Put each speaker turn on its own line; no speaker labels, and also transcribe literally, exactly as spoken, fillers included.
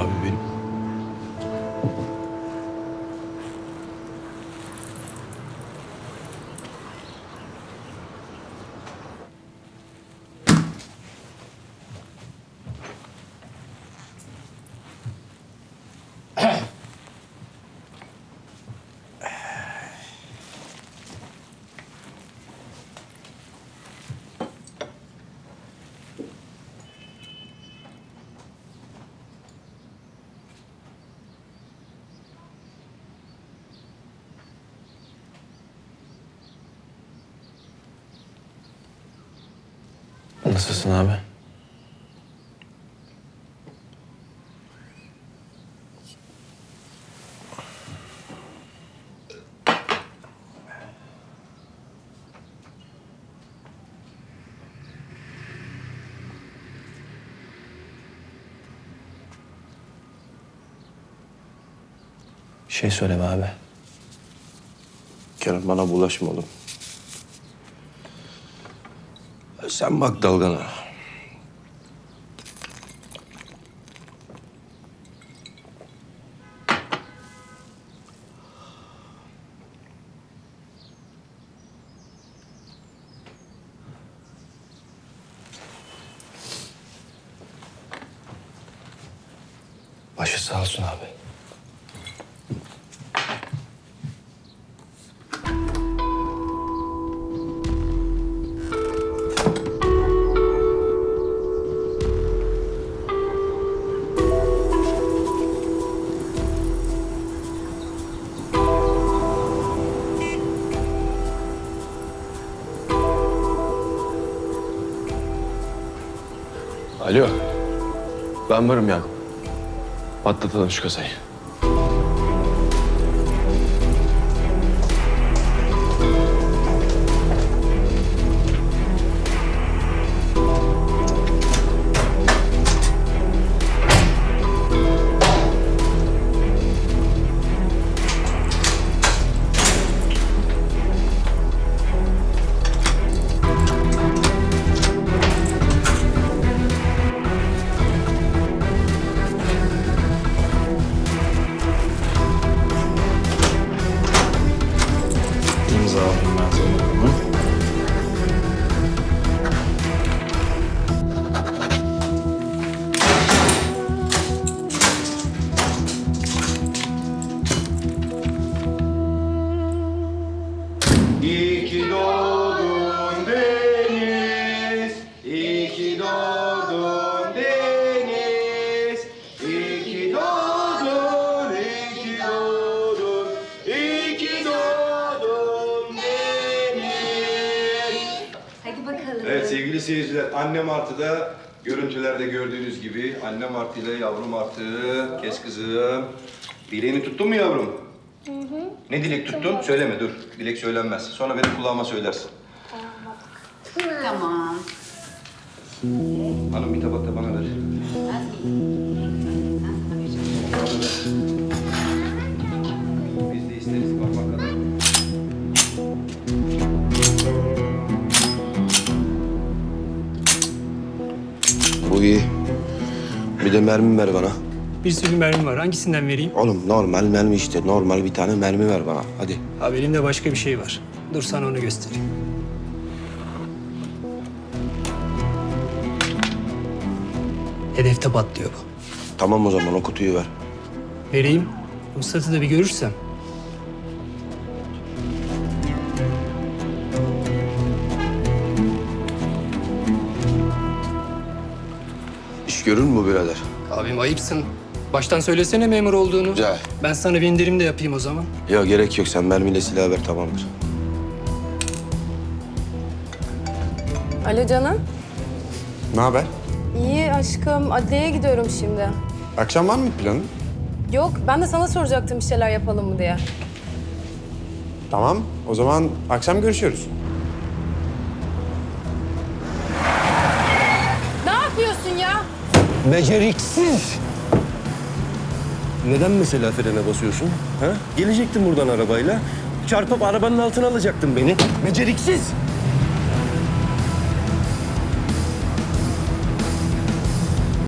abi benim.
Nasılsın abi? Bir şey söyle be abi.
Kerem bana bulaşma oğlum. Sen bak dalgana.
Başı sağ olsun abi.
Alo. Ben varım ya. Patlatalım şu kasayı.
İmza alayım ben sana. Hı?
İyi ki doğdun Deniz, iyi ki doğdun Deniz, iyi ki doğdun, iyi ki doğdun, iyi ki doğdun Deniz.
Hadi bakalım.
Evet sevgili seyirciler, anne martıda görüntülerde gördüğünüz gibi anne martıyla yavru martı, kes kızım. Dileğini tuttun mu yavrum?
Hı hı.
Ne dilek tuttun? Söyleme dur. Dilek söylenmez. Sonra benim kulağıma söylersin.
Tamam.
Hanım bir tabak da bana ver. Biz de isteriz parmak kadar.
Bu iyi. Bir de mermi ver bana.
Bir sürü mermi var. Hangisinden vereyim?
Oğlum normal mermi işte. Normal bir tane mermi ver bana. Hadi.
Ha, elimde başka bir şey var. Dur sana onu göstereyim. Hedefte patlıyor bu.
Tamam o zaman o kutuyu ver.
Vereyim. Ruhsatı da bir görürsem.
İş görür mü bu birader?
Abim ayıpsın. Baştan söylesene memur olduğunu.
Güzel.
Ben sana bir indirim de yapayım o zaman.
Ya gerek yok. Sen mermiyle silah ver tamamdır.
Alo canım.
Ne haber?
İyi aşkım. Adliyeye gidiyorum şimdi.
Akşam var mı planın?
Yok, ben de sana soracaktım bir şeyler yapalım mı diye.
Tamam. O zaman akşam görüşüyoruz.
Ne yapıyorsun ya?
Beceriksiz. Neden mesela frene basıyorsun? Ha? Gelecektin buradan arabayla. Çarpıp arabanın altına alacaktın beni. Beceriksiz.